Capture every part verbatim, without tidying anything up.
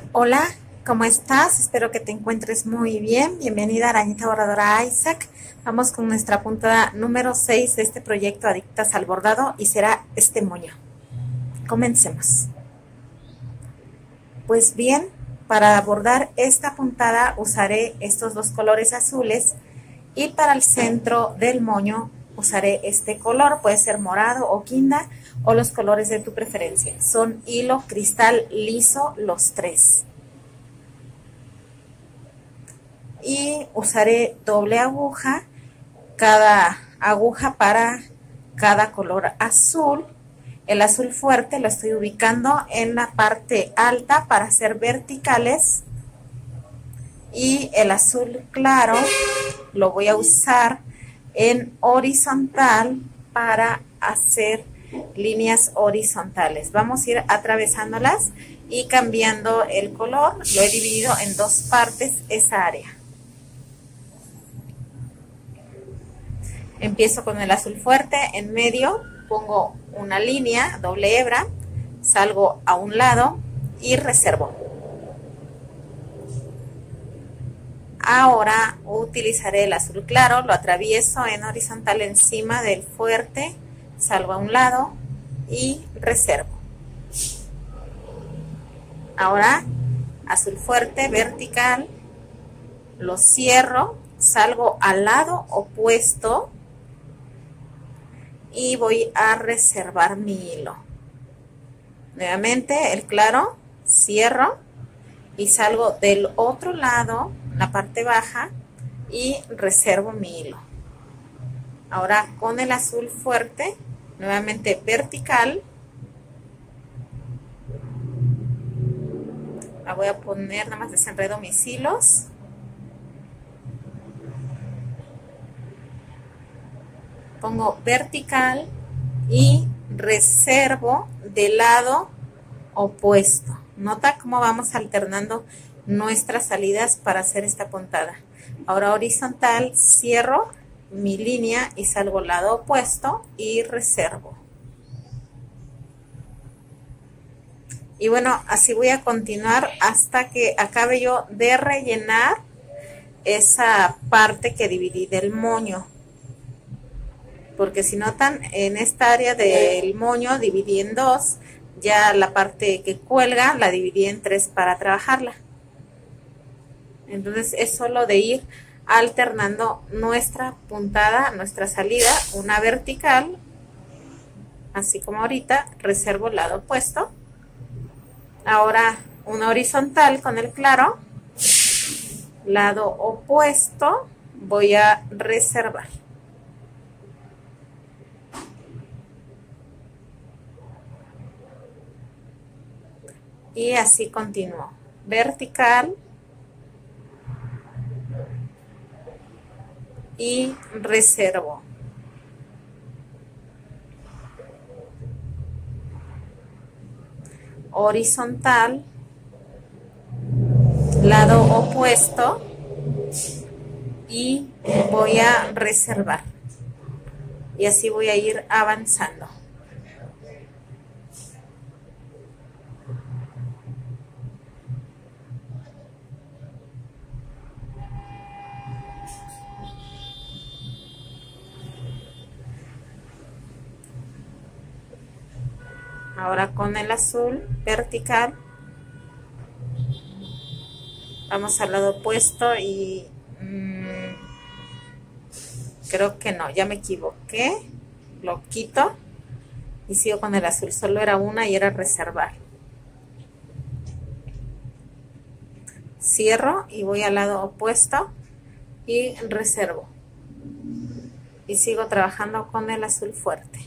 Hola, ¿cómo estás? Espero que te encuentres muy bien. Bienvenida, Arañita Bordadora Isaac. Vamos con nuestra puntada número seis de este proyecto Adictas al Bordado y será este moño. Comencemos. Pues bien, para bordar esta puntada usaré estos dos colores azules y para el centro del moño usaré este color, puede ser morado o guinda o los colores de tu preferencia. Son hilo cristal liso los tres. Y usaré doble aguja, cada aguja para cada color azul. El azul fuerte lo estoy ubicando en la parte alta para hacer verticales y el azul claro lo voy a usar en horizontal para hacer líneas horizontales. Vamos a ir atravesándolas y cambiando el color. Lo he dividido en dos partes esa área. Empiezo con el azul fuerte, en medio pongo una línea, doble hebra, salgo a un lado y reservo. Ahora utilizaré el azul claro, lo atravieso en horizontal encima del fuerte, salgo a un lado y reservo. Ahora azul fuerte, vertical, lo cierro, salgo al lado opuesto y voy a reservar mi hilo. Nuevamente el claro, cierro y salgo del otro lado, la parte baja, y reservo mi hilo. Ahora con el azul fuerte, nuevamente vertical, la voy a poner, nada más desenredo mis hilos. Pongo vertical y reservo del lado opuesto. Nota cómo vamos alternando nuestras salidas para hacer esta puntada. Ahora horizontal, cierro mi línea y salgo al lado opuesto y reservo. Y bueno, así voy a continuar hasta que acabe yo de rellenar esa parte que dividí del moño. Porque si notan, en esta área del moño dividí en dos, ya la parte que cuelga la dividí en tres para trabajarla. Entonces es solo de ir alternando nuestra puntada, nuestra salida, una vertical, así como ahorita, reservo el lado opuesto. Ahora una horizontal con el claro, lado opuesto, voy a reservar. Y así continúo, vertical y reservo. Horizontal, lado opuesto y voy a reservar. Y así voy a ir avanzando. Ahora con el azul vertical, vamos al lado opuesto y mmm, creo que no, ya me equivoqué, lo quito y sigo con el azul, solo era una y era reservar. Cierro y voy al lado opuesto y reservo. Y sigo trabajando con el azul fuerte.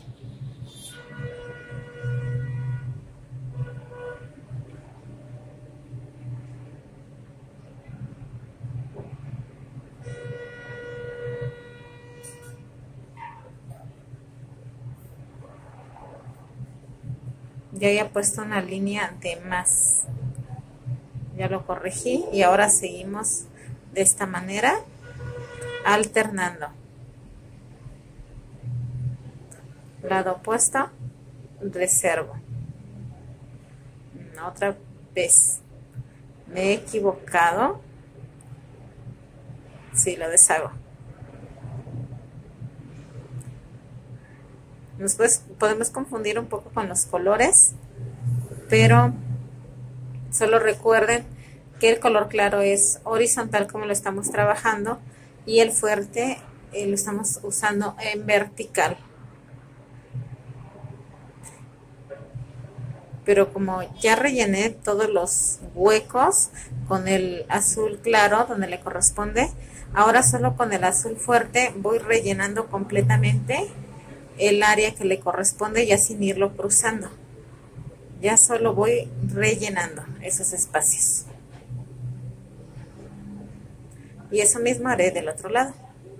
Ya había puesto una línea de más, ya lo corregí y ahora seguimos de esta manera alternando. Lado opuesto, reservo. Otra vez Me he equivocado. Sí, lo deshago. Nos pues, podemos confundir un poco con los colores, pero solo recuerden que el color claro es horizontal como lo estamos trabajando y el fuerte eh, lo estamos usando en vertical. Pero como ya rellené todos los huecos con el azul claro donde le corresponde, ahora solo con el azul fuerte voy rellenando completamente el área que le corresponde ya sin irlo cruzando. Ya solo voy rellenando esos espacios. Y eso mismo haré del otro lado.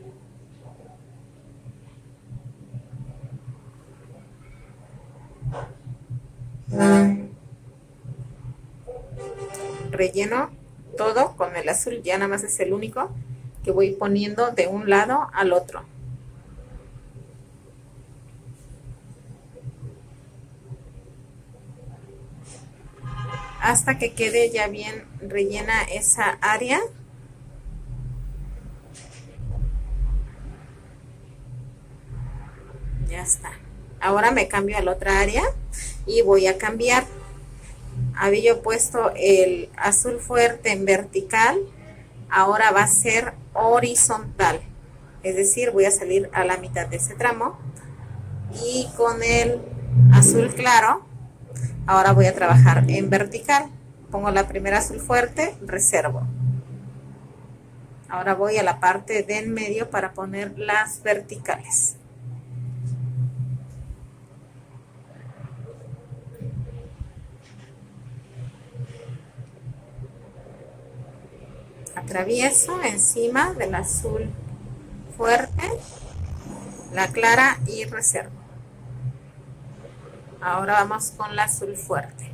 Relleno todo con el azul, ya nada más es el único que voy poniendo de un lado al otro. Hasta que quede ya bien rellena esa área. Ya está. Ahora me cambio a la otra área y voy a cambiar. Había yo puesto el azul fuerte en vertical, ahora va a ser horizontal. Es decir, voy a salir a la mitad de ese tramo y con el azul claro ahora voy a trabajar en vertical. Pongo la primera azul fuerte, reservo. Ahora voy a la parte de en medio para poner las verticales. Atravieso encima del azul fuerte, la clara y reservo. Ahora vamos con la azul fuerte.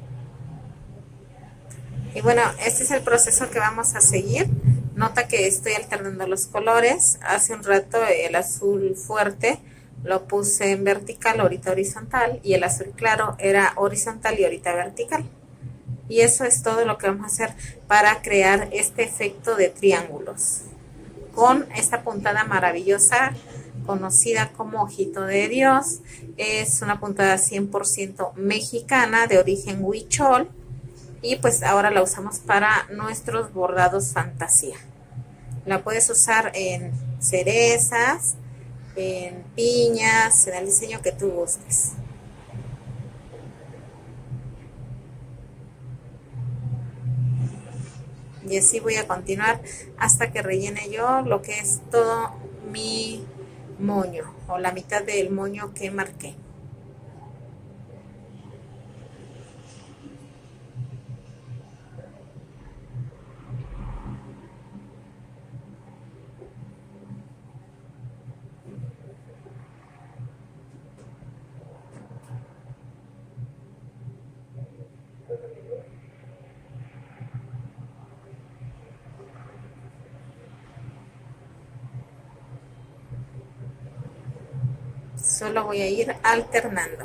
Y bueno, este es el proceso que vamos a seguir. Nota que estoy alternando los colores. Hace un rato el azul fuerte lo puse en vertical, ahorita horizontal, y el azul claro era horizontal y ahorita vertical. Y eso es todo lo que vamos a hacer para crear este efecto de triángulos con esta puntada maravillosa conocida como ojito de Dios. Es una puntada cien por ciento mexicana de origen huichol y pues ahora la usamos para nuestros bordados fantasía. La puedes usar en cerezas, en piñas, en el diseño que tú gustes. Y así voy a continuar hasta que rellene yo lo que es todo mi moño o la mitad del moño que marqué. Solo voy a ir alternando.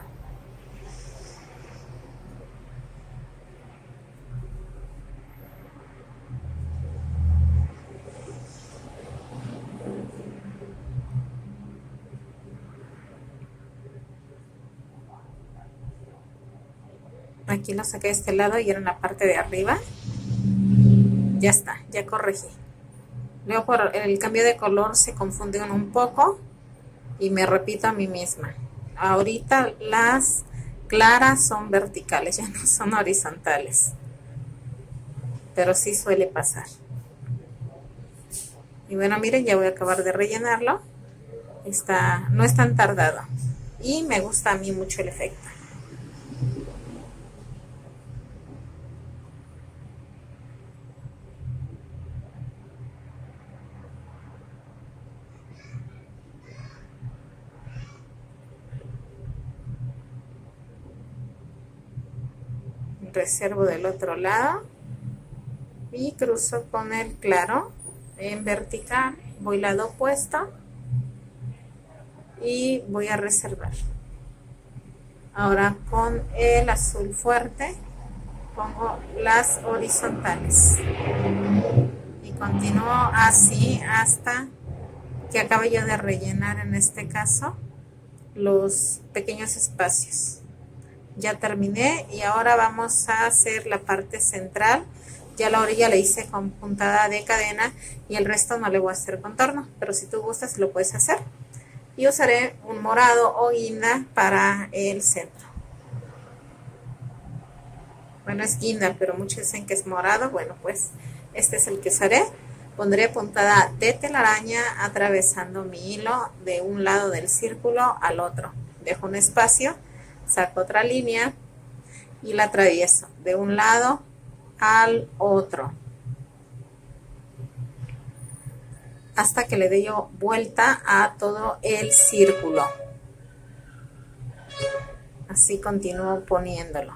Aquí lo saqué de este lado y era en la parte de arriba. Ya está, ya corregí. Luego por el cambio de color se confunden un poco y me repito a mí misma. Ahorita las claras son verticales, ya no son horizontales. Pero sí suele pasar. Y bueno, miren, ya voy a acabar de rellenarlo. Está, no es tan tardado. Y me gusta a mí mucho el efecto. Reservo del otro lado y cruzo con el claro en vertical, voy lado opuesto y voy a reservar. Ahora con el azul fuerte pongo las horizontales y continúo así hasta que acabe yo de rellenar, en este caso, los pequeños espacios. Ya terminé y ahora vamos a hacer la parte central. Ya la orilla la hice con puntada de cadena y el resto no le voy a hacer contorno, pero si tú gustas lo puedes hacer. Y usaré un morado o guinda para el centro. Bueno, es guinda, pero muchos dicen que es morado. Bueno, pues este es el que usaré. Pondré puntada de telaraña atravesando mi hilo de un lado del círculo al otro. Dejo un espacio, saco otra línea y la atravieso de un lado al otro hasta que le dé yo vuelta a todo el círculo. Así continúo poniéndolo.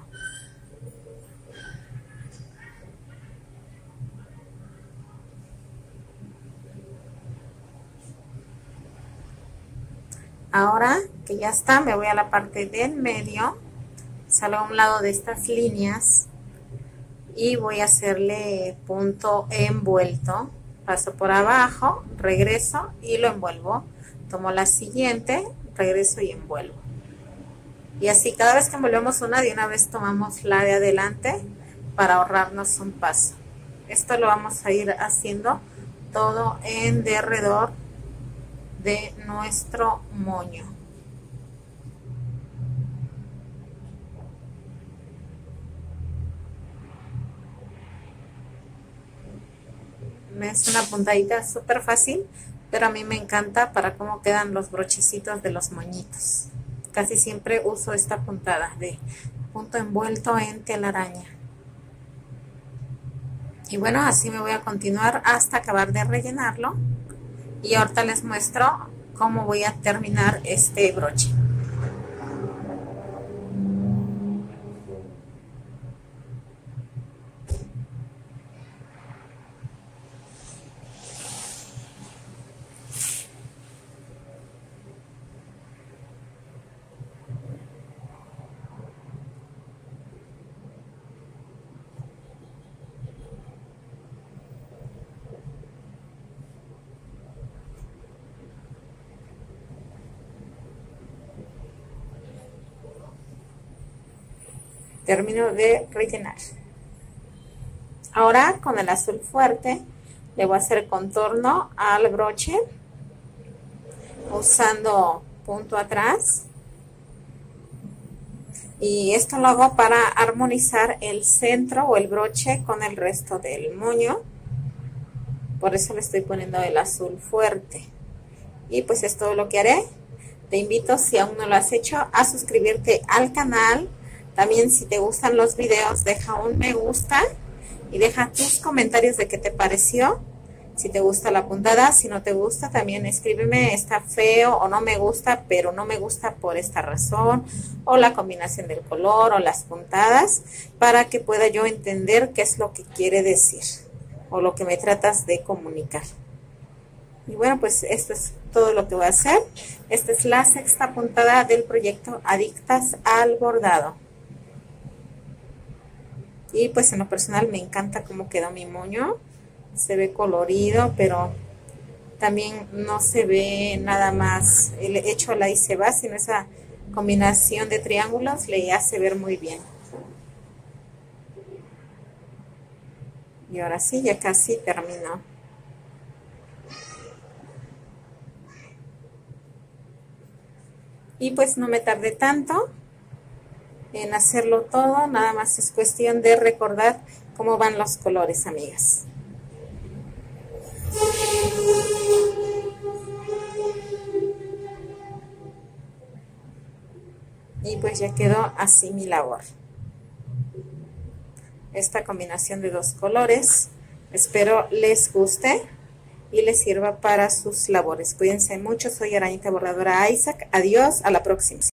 Ahora que ya está, me voy a la parte del medio, salgo a un lado de estas líneas y voy a hacerle punto envuelto. Paso por abajo, regreso y lo envuelvo. Tomo la siguiente, regreso y envuelvo. Y así cada vez que envolvemos una, de una vez tomamos la de adelante para ahorrarnos un paso. Esto lo vamos a ir haciendo todo en derredor de nuestro moño. Es una puntadita súper fácil, pero a mí me encanta para cómo quedan los brochecitos de los moñitos. Casi siempre uso esta puntada de punto envuelto en telaraña. Y bueno, así me voy a continuar hasta acabar de rellenarlo. Y ahorita les muestro cómo voy a terminar este broche. Termino de rellenar. Ahora con el azul fuerte le voy a hacer contorno al broche usando punto atrás, y esto lo hago para armonizar el centro o el broche con el resto del moño. Por eso le estoy poniendo el azul fuerte. Y pues es todo lo que haré. Te invito, si aún no lo has hecho, a suscribirte al canal. También, si te gustan los videos, deja un me gusta y deja tus comentarios de qué te pareció. Si te gusta la puntada, si no te gusta, también escríbeme, está feo o no me gusta, pero no me gusta por esta razón, o la combinación del color o las puntadas, para que pueda yo entender qué es lo que quiere decir o lo que me tratas de comunicar. Y bueno, pues esto es todo lo que voy a hacer. Esta es la sexta puntada del proyecto Adictas al Bordado. Y pues en lo personal me encanta cómo quedó mi moño. Se ve colorido, pero también no se ve nada más el hecho la y se va, sino esa combinación de triángulos le hace ver muy bien. Y ahora sí, ya casi terminó. Y pues no me tardé tanto en hacerlo todo, nada más es cuestión de recordar cómo van los colores, amigas. Y pues ya quedó así mi labor. Esta combinación de dos colores, espero les guste y les sirva para sus labores. Cuídense mucho, soy Arañita Bordadora Isaac. Adiós, a la próxima.